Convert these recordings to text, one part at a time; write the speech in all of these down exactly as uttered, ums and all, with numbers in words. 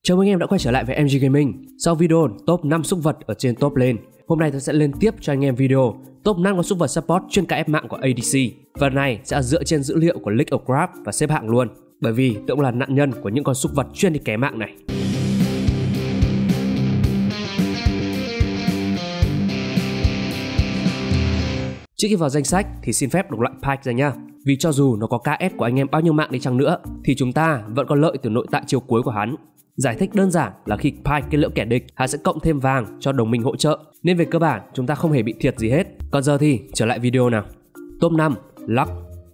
Chào mừng anh em đã quay trở lại với em giê Gaming. Sau video top năm súc vật ở trên top lane, hôm nay tôi sẽ lên tiếp cho anh em video top năm con súc vật support chuyên ca ép mạng của a đê xê. Phần này sẽ dựa trên dữ liệu của League of Craft và xếp hạng luôn, bởi vì tôi cũng là nạn nhân của những con súc vật chuyên đi ké mạng này. Trước khi vào danh sách thì xin phép đọc loại pack ra nhá. Vì cho dù nó có ca ét của anh em bao nhiêu mạng đi chăng nữa thì chúng ta vẫn có lợi từ nội tại chiều cuối của hắn. Giải thích đơn giản là khi pack cái lượng kẻ địch, hắn sẽ cộng thêm vàng cho đồng minh hỗ trợ, nên về cơ bản chúng ta không hề bị thiệt gì hết. Còn giờ thì trở lại video nào. Top năm, Luck.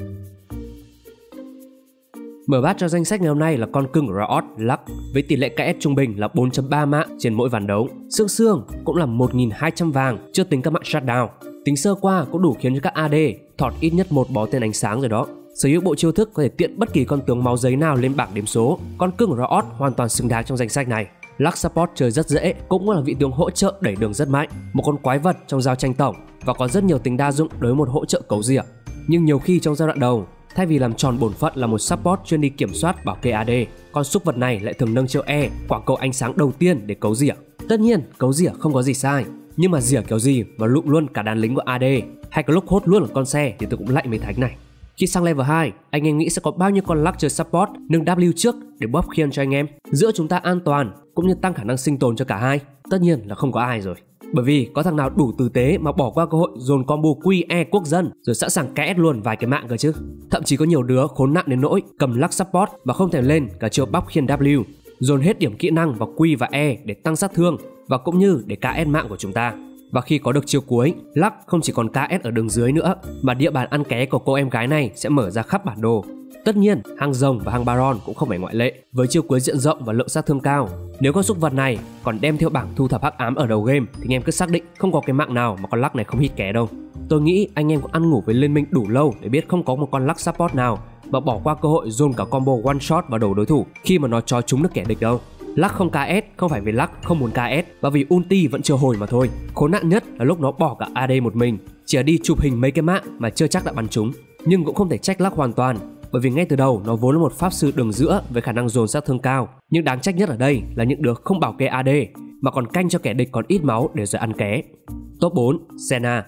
Mở bát cho danh sách ngày hôm nay là con cưng Riot Luck với tỷ lệ ca ét trung bình là bốn chấm ba mạng trên mỗi ván đấu. Xương xương cũng là một nghìn hai trăm vàng chưa tính các mạng shutdown. Tính sơ qua cũng đủ khiến cho các a đê thọt ít nhất một bó tên ánh sáng rồi đó. Sở hữu bộ chiêu thức có thể tiện bất kỳ con tướng máu giấy nào lên bảng điểm số. Con cưng Riot hoàn toàn xứng đáng trong danh sách này. Luck support chơi rất dễ, cũng là vị tướng hỗ trợ đẩy đường rất mạnh, một con quái vật trong giao tranh tổng và có rất nhiều tính đa dụng đối với một hỗ trợ cấu rỉa. Nhưng nhiều khi trong giai đoạn đầu, thay vì làm tròn bổn phận là một support chuyên đi kiểm soát bảo kê a đê, con súc vật này lại thường nâng chiêu E, quảng cầu ánh sáng đầu tiên để cấu rỉa. Tất nhiên cấu rỉa không có gì sai, nhưng mà rỉa kiểu gì mà lụm luôn cả đàn lính của a đê, hay có lúc hốt luôn ở con xe thì tôi cũng lạy mấy thánh này. Khi sang level hai, anh em nghĩ sẽ có bao nhiêu con Luck chơi support nâng W trước để buff khiên cho anh em? Giữa chúng ta an toàn cũng như tăng khả năng sinh tồn cho cả hai? Tất nhiên là không có ai rồi. Bởi vì có thằng nào đủ tử tế mà bỏ qua cơ hội dồn combo quy E quốc dân rồi sẵn sàng ca ét luôn vài cái mạng cơ chứ. Thậm chí có nhiều đứa khốn nạn đến nỗi cầm Luck support mà không thể lên cả chiêu buff khiên W, dồn hết điểm kỹ năng vào Q và E để tăng sát thương và cũng như để ca ét mạng của chúng ta. Và khi có được chiêu cuối, Luck không chỉ còn ca ét ở đường dưới nữa, mà địa bàn ăn ké của cô em gái này sẽ mở ra khắp bản đồ. Tất nhiên, hang rồng và hang Baron cũng không phải ngoại lệ, với chiêu cuối diện rộng và lượng sát thương cao. Nếu con súc vật này còn đem theo bảng thu thập hắc ám ở đầu game thì anh em cứ xác định không có cái mạng nào mà con Luck này không hit ké đâu. Tôi nghĩ anh em cũng ăn ngủ với liên minh đủ lâu để biết không có một con Luck support nào mà bỏ qua cơ hội dồn cả combo one shot vào đầu đối thủ khi mà nó cho trúng được kẻ địch đâu. Luck không ca ét không phải vì Luck không muốn ca ét, và vì ulti vẫn chưa hồi mà thôi. Khốn nạn nhất là lúc nó bỏ cả a đê một mình, chỉ đi chụp hình mấy cái mạng mà chưa chắc đã bắn trúng. Nhưng cũng không thể trách Luck hoàn toàn, bởi vì ngay từ đầu nó vốn là một pháp sư đường giữa với khả năng dồn sát thương cao. Nhưng đáng trách nhất ở đây là những đứa không bảo kê a đê mà còn canh cho kẻ địch còn ít máu để rồi ăn ké. Top bốn, Senna.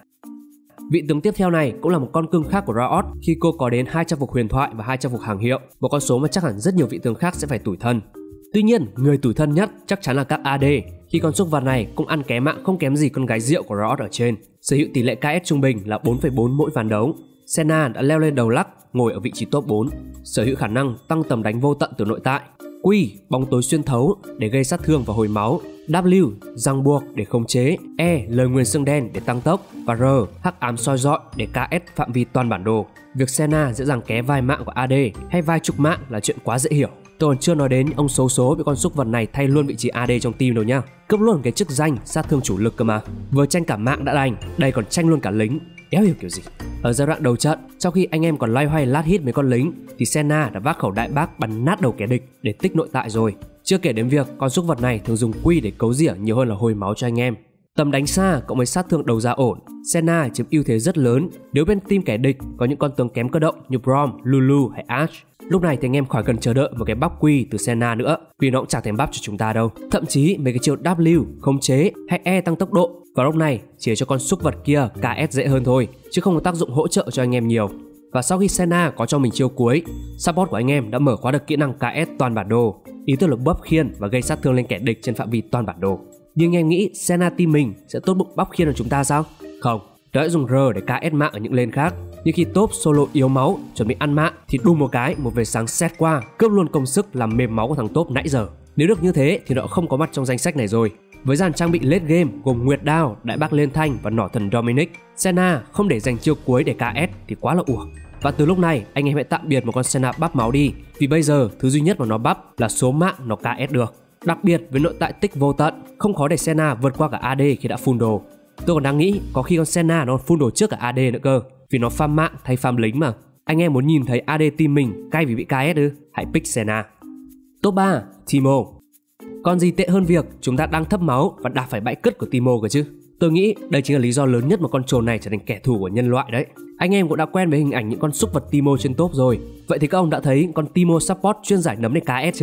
Vị tướng tiếp theo này cũng là một con cưng khác của Riot khi cô có đến hai trăm phục huyền thoại và hai trăm phục hàng hiệu, một con số mà chắc hẳn rất nhiều vị tướng khác sẽ phải tủi thân. Tuy nhiên, người tủi thân nhất chắc chắn là các a đê, khi con súc vật này cũng ăn ké mạng không kém gì con gái rượu của Riot ở trên. Sở hữu tỷ lệ ca ét trung bình là bốn phẩy bốn mỗi ván đấu. Senna đã leo lên đầu Luck, ngồi ở vị trí top bốn. Sở hữu khả năng tăng tầm đánh vô tận từ nội tại. Q, bóng tối xuyên thấu để gây sát thương và hồi máu. W, ràng buộc để khống chế. E, lời nguyền xương đen để tăng tốc. Và R, hắc ám soi dọi để ca ét phạm vi toàn bản đồ. Việc Senna dễ dàng ké vài mạng của a đê hay vài chục mạng là chuyện quá dễ hiểu. Tôi còn chưa nói đến ông xấu số bị con súc vật này thay luôn vị trí a đê trong team đâu nhá. Cướp luôn cái chức danh sát thương chủ lực cơ mà. Vừa tranh cả mạng đã đành, đây còn tranh luôn cả lính. Éo hiểu kiểu gì. Ở giai đoạn đầu trận, sau khi anh em còn loay hoay lát hit mấy con lính thì Senna đã vác khẩu đại bác bắn nát đầu kẻ địch để tích nội tại rồi. Chưa kể đến việc con súc vật này thường dùng Q để cấu rỉa nhiều hơn là hồi máu cho anh em. Tầm đánh xa cộng với sát thương đầu ra ổn, Senna chiếm ưu thế rất lớn nếu bên team kẻ địch có những con tướng kém cơ động như Braum, Lulu hay Ashe. Lúc này thì anh em khỏi cần chờ đợi một cái buff Q từ Senna nữa, vì nó cũng chẳng thèm buff cho chúng ta đâu. Thậm chí mấy cái chiêu W, khống chế hay E tăng tốc độ vào lúc này chỉ cho con súc vật kia ca ét dễ hơn thôi, chứ không có tác dụng hỗ trợ cho anh em nhiều. Và sau khi Senna có cho mình chiêu cuối, support của anh em đã mở khóa được kỹ năng ca ét toàn bản đồ, ý tưởng là buff khiên và gây sát thương lên kẻ địch trên phạm vi toàn bản đồ. Nhưng em nghĩ Senna team mình sẽ tốt bụng buff khiên của chúng ta sao? Không, nó sẽ dùng R để ca ét mạng ở những lane khác. Nhưng khi top solo yếu máu chuẩn bị ăn mạng thì đùng một cái một vệt sáng xét qua cướp luôn công sức làm mềm máu của thằng top nãy giờ. Nếu được như thế thì nó không có mặt trong danh sách này rồi. Với dàn trang bị late game gồm Nguyệt Đao, Đại Bác Liên Thanh và Nỏ Thần Dominic, Senna không để dành chiêu cuối để ca ét thì quá là uổng. Và từ lúc này anh em hãy tạm biệt một con Senna buff máu đi, vì bây giờ thứ duy nhất mà nó buff là số mạng nó ca ét được. Đặc biệt với nội tại tích vô tận, không khó để Senna vượt qua cả a đê khi đã full đồ. Tôi còn đang nghĩ có khi con Senna nó full đồ trước cả a đê nữa cơ, vì nó farm mạng thay farm lính mà. Anh em muốn nhìn thấy a đê team mình cay vì bị ca ét ư? Hãy pick Senna. Top ba, Teemo. Còn gì tệ hơn việc chúng ta đang thấp máu và đạp phải bãi cất của Teemo cơ chứ? Tôi nghĩ đây chính là lý do lớn nhất mà con trồn này trở thành kẻ thù của nhân loại đấy. Anh em cũng đã quen với hình ảnh những con súc vật Teemo trên top rồi. Vậy thì các ông đã thấy con Teemo support chuyên giải nấm để ca ét chưa?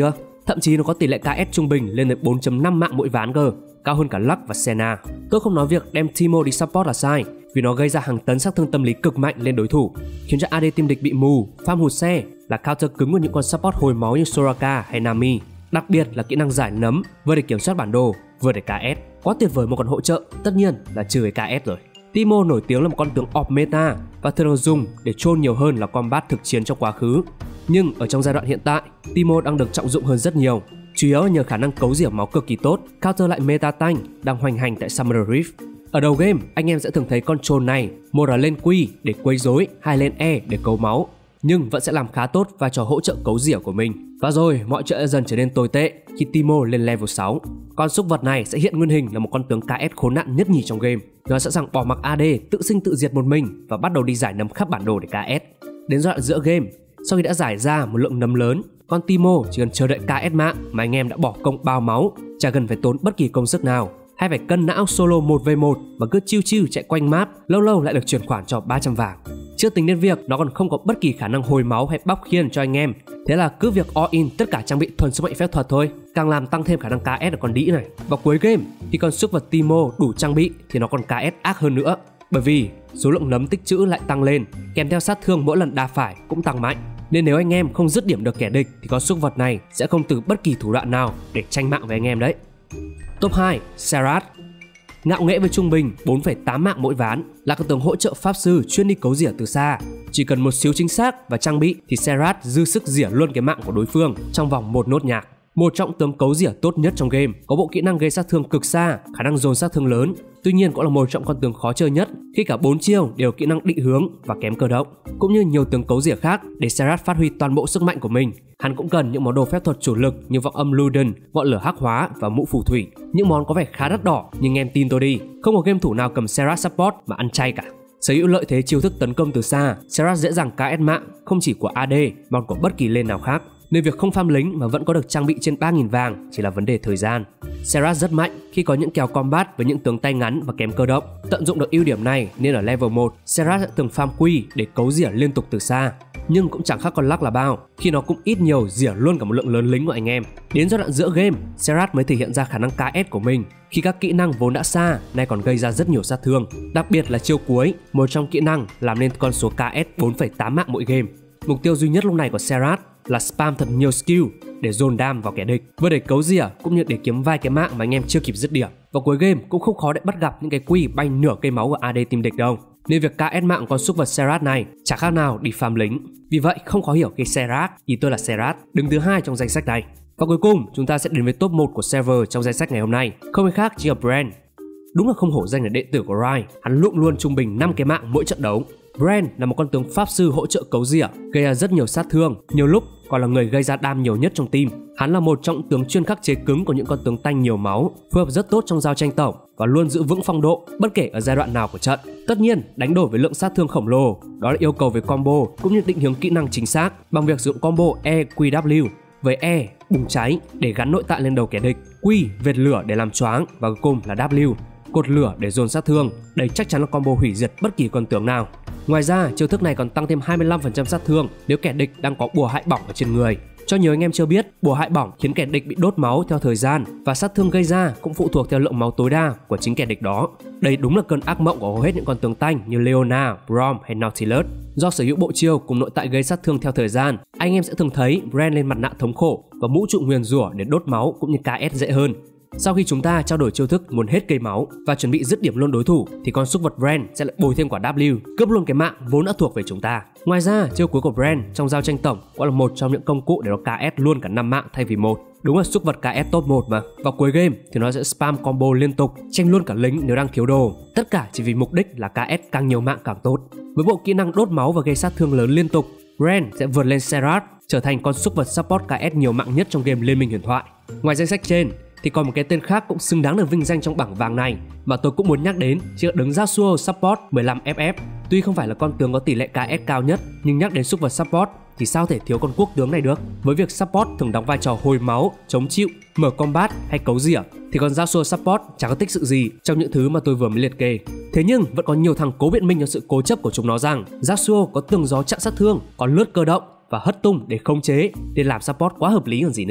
Thậm chí nó có tỷ lệ ca ét trung bình lên tới bốn chấm năm mạng mỗi ván cơ, cao hơn cả Lux và Senna. Tôi không nói việc đem Teemo đi support là sai, vì nó gây ra hàng tấn sát thương tâm lý cực mạnh lên đối thủ, khiến cho a đê team địch bị mù, farm hụt xe, là counter cứng của những con support hồi máu như Soraka hay Nami. Đặc biệt là kỹ năng giải nấm, vừa để kiểm soát bản đồ, vừa để ca ét. Quá tuyệt vời một con hỗ trợ, tất nhiên là trừ cái ca ét rồi. Teemo nổi tiếng là một con tướng off meta và thường được dùng để troll nhiều hơn là combat thực chiến trong quá khứ. Nhưng ở trong giai đoạn hiện tại, Teemo đang được trọng dụng hơn rất nhiều, chủ yếu nhờ khả năng cấu rỉa máu cực kỳ tốt, counter lại meta tank đang hoành hành tại Summoner Rift. Ở đầu game, anh em sẽ thường thấy con troll này một là lên Q để quấy rối, hai lên E để cấu máu, nhưng vẫn sẽ làm khá tốt vai trò hỗ trợ cấu rỉa của mình. Và rồi mọi chuyện sẽ dần trở nên tồi tệ khi Teemo lên level sáu. Con súc vật này sẽ hiện nguyên hình là một con tướng ca ét khốn nạn nhất nhì trong game. Nó sẵn sàng bỏ mặc a đê, tự sinh tự diệt một mình và bắt đầu đi giải nấm khắp bản đồ để ca ét. Đến giai đoạn giữa game, sau khi đã giải ra một lượng nấm lớn, con Teemo chỉ cần chờ đợi ca ét mạng mà anh em đã bỏ công bao máu, chả cần phải tốn bất kỳ công sức nào, hay phải cân não solo một v một mà cứ chiêu chiêu chạy quanh map, lâu lâu lại được chuyển khoản cho ba trăm vàng. Chưa tính đến việc nó còn không có bất kỳ khả năng hồi máu hay bóc khiên cho anh em, thế là cứ việc all in tất cả trang bị thuần sức mạnh phép thuật thôi, càng làm tăng thêm khả năng ca ét ở con đĩ này. Vào cuối game, khi con súc vật Teemo đủ trang bị thì nó còn ca ét ác hơn nữa, bởi vì số lượng nấm tích trữ lại tăng lên, kèm theo sát thương mỗi lần đa phải cũng tăng mạnh. Nên nếu anh em không dứt điểm được kẻ địch thì con súc vật này sẽ không từ bất kỳ thủ đoạn nào để tranh mạng với anh em đấy. Top hai, Serrath. Ngạo nghễ với trung bình bốn phẩy tám mạng mỗi ván, là con tướng hỗ trợ pháp sư chuyên đi cấu rỉa từ xa. Chỉ cần một xíu chính xác và trang bị thì Serrath dư sức rỉa luôn cái mạng của đối phương trong vòng một nốt nhạc. Một trong tướng cấu rỉa tốt nhất trong game, có bộ kỹ năng gây sát thương cực xa, khả năng dồn sát thương lớn. Tuy nhiên cũng là một trong con tướng khó chơi nhất khi cả bốn chiêu đều kỹ năng định hướng và kém cơ động. Cũng như nhiều tướng cấu rỉa khác, để Serrath phát huy toàn bộ sức mạnh của mình, hắn cũng cần những món đồ phép thuật chủ lực như vọng âm Luden, ngọn lửa hắc hóa và mũ phù thủy. Những món có vẻ khá đắt đỏ, nhưng em tin tôi đi, không có game thủ nào cầm Serrath support mà ăn chay cả. Sở hữu lợi thế chiêu thức tấn công từ xa, Serrath dễ dàng ca ét mạng không chỉ của a đê mà còn của bất kỳ lane nào khác, nên việc không farm lính mà vẫn có được trang bị trên ba nghìn vàng chỉ là vấn đề thời gian. Serrath rất mạnh khi có những kèo combat với những tướng tay ngắn và kém cơ động. Tận dụng được ưu điểm này nên ở level một, Serrath sẽ thường farm Q để cấu rỉa liên tục từ xa. Nhưng cũng chẳng khác con Lux là bao, khi nó cũng ít nhiều rỉa luôn cả một lượng lớn lính của anh em. Đến giai đoạn giữa game, Serrath mới thể hiện ra khả năng ca ét của mình, khi các kỹ năng vốn đã xa nay còn gây ra rất nhiều sát thương. Đặc biệt là chiêu cuối, một trong kỹ năng làm nên con số ca ét bốn phẩy tám mạng mỗi game. Mục tiêu duy nhất lúc này của Serrath là spam thật nhiều skill để dồn đam vào kẻ địch, vừa để cấu rỉa cũng như để kiếm vài cái mạng mà anh em chưa kịp dứt điểm. Vào cuối game cũng không khó để bắt gặp những cái Q bay nửa cây máu của a đê team địch đâu, nên việc ca ét mạng con súc vật Serrath này chả khác nào đi farm lính. Vì vậy không khó hiểu khi Serrath, ý tôi là Serrath, đứng thứ hai trong danh sách này. Và cuối cùng chúng ta sẽ đến với top một của server trong danh sách ngày hôm nay, không ai khác chính là Brand. Đúng là không hổ danh là đệ tử của Ryan, hắn lụm luôn trung bình năm cái mạng mỗi trận đấu. Brand là một con tướng pháp sư hỗ trợ cấu rỉa, gây ra rất nhiều sát thương, nhiều lúc còn là người gây ra đam nhiều nhất trong team. Hắn là một trong tướng chuyên khắc chế cứng của những con tướng tanh nhiều máu, phối hợp rất tốt trong giao tranh tổng và luôn giữ vững phong độ bất kể ở giai đoạn nào của trận. Tất nhiên, đánh đổi với lượng sát thương khổng lồ, đó là yêu cầu về combo cũng như định hướng kỹ năng chính xác bằng việc sử dụng combo E Q W với E bùng cháy để gắn nội tạng lên đầu kẻ địch, Q vệt lửa để làm choáng và cuối cùng là W cột lửa để dồn sát thương. Đây chắc chắn là combo hủy diệt bất kỳ con tướng nào. Ngoài ra, chiêu thức này còn tăng thêm hai mươi lăm phần trăm sát thương nếu kẻ địch đang có bùa hại bỏng ở trên người. Cho nhiều anh em chưa biết, bùa hại bỏng khiến kẻ địch bị đốt máu theo thời gian và sát thương gây ra cũng phụ thuộc theo lượng máu tối đa của chính kẻ địch đó. Đây đúng là cơn ác mộng của hầu hết những con tướng tanh như Leona, Braum hay Nautilus. Do sở hữu bộ chiêu cùng nội tại gây sát thương theo thời gian, anh em sẽ thường thấy Brand lên mặt nạ thống khổ và mũ trụ nguyền rủa để đốt máu cũng như ca ét dễ hơn. Sau khi chúng ta trao đổi chiêu thức muốn hết cây máu và chuẩn bị dứt điểm luôn đối thủ thì con súc vật Brand sẽ lại bồi thêm quả W, cướp luôn cái mạng vốn đã thuộc về chúng ta. Ngoài ra, chiêu cuối của Brand trong giao tranh tổng cũng là một trong những công cụ để nó ca ét luôn cả năm mạng thay vì một. Đúng là súc vật ca ét top một mà. Vào cuối game thì nó sẽ spam combo liên tục, tranh luôn cả lính nếu đang thiếu đồ. Tất cả chỉ vì mục đích là ca ét càng nhiều mạng càng tốt. Với bộ kỹ năng đốt máu và gây sát thương lớn liên tục, Brand sẽ vượt lên Serrath, trở thành con súc vật support ca ét nhiều mạng nhất trong game Liên minh huyền thoại. Ngoài danh sách trên thì còn một cái tên khác cũng xứng đáng được vinh danh trong bảng vàng này mà tôi cũng muốn nhắc đến, chính là đứng Yasuo support mười lăm F F. Tuy không phải là con tướng có tỷ lệ ca ét cao nhất, nhưng nhắc đến súc vật support thì sao thể thiếu con quốc tướng này được. Với việc support thường đóng vai trò hồi máu, chống chịu, mở combat hay cấu rỉa thì con Yasuo support chẳng có tích sự gì trong những thứ mà tôi vừa mới liệt kê. Thế nhưng vẫn có nhiều thằng cố biện minh cho sự cố chấp của chúng nó rằng Yasuo có tường gió chặn sát thương, có lướt cơ động và hất tung để khống chế, để làm support quá hợp lý còn gì nữa.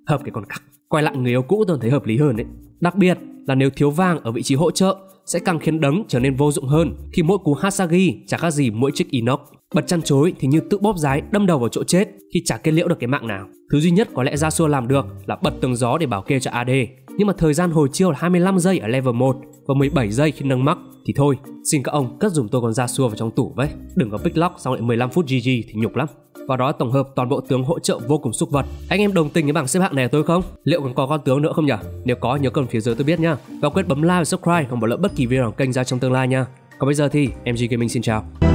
Hợp cái con cặc. Quay lại người yêu cũ tôi thấy hợp lý hơn đấy. Đặc biệt là nếu thiếu vàng ở vị trí hỗ trợ sẽ càng khiến đấng trở nên vô dụng hơn, khi mỗi cú Hasagi chả khác gì mỗi chiếc inox. Bật chăn chối thì như tự bóp giái đâm đầu vào chỗ chết khi chả kết liễu được cái mạng nào. Thứ duy nhất có lẽ Yasuo làm được là bật tường gió để bảo kê cho a đê. Nhưng mà thời gian hồi chiêu là hai mươi lăm giây ở level một và mười bảy giây khi nâng mắc thì thôi, xin các ông cất dùm tôi con Yasuo vào trong tủ với. Đừng có pick lock xong lại mười lăm phút giê giê thì nhục lắm. Và đó là tổng hợp toàn bộ tướng hỗ trợ vô cùng xúc vật. Anh em đồng tình với bảng xếp hạng này của tôi không? Liệu còn có con tướng nữa không nhỉ? Nếu có nhớ comment phía dưới tôi biết nhá. Và quên bấm like và subscribe không bỏ lỡ bất kỳ video nào kênh ra trong tương lai nha. Còn bây giờ thì em giê Gaming xin chào.